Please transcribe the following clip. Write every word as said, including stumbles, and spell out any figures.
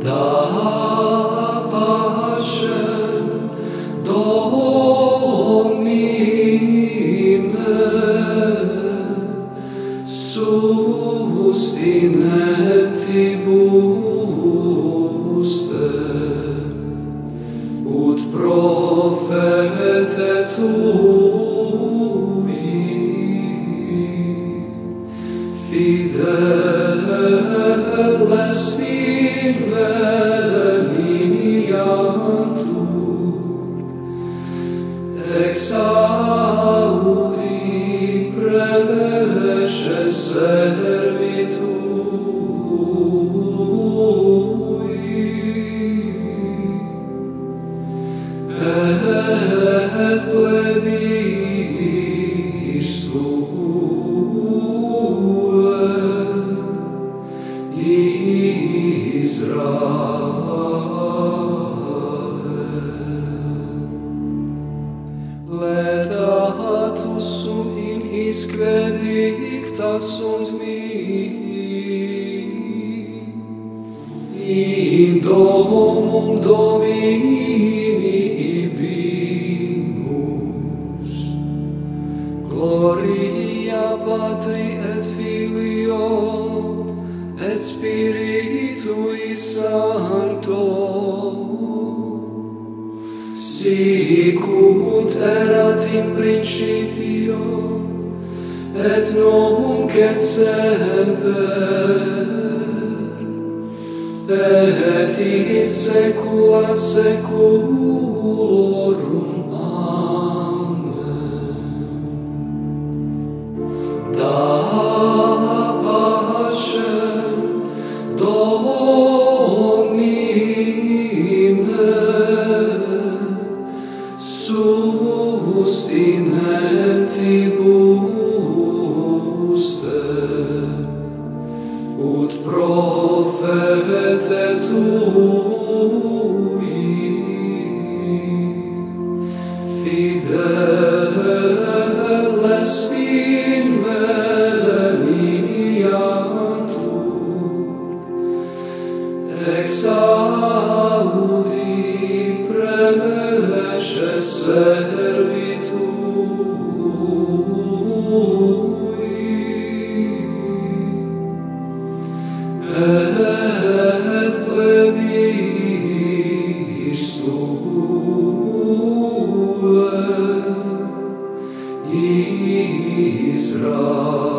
Pacem Domine, sustinentibus te, ut profete tui, fideles inveniantur, exaudi preces servitui, et plebis tue, Israel. Letatus sum in hisque dicta sunt mihi, in domum Domini ibimus, gloria Patri et Filio et Spiritui Sancto, sic ut erat in principio, et nunc et semper, et in saecula saeculorum. Amen. Da pacem Domine, sustinentibus te, ut profete tui, fideles inveniantur, exaudi preces servitui, et plebis tue, Israel.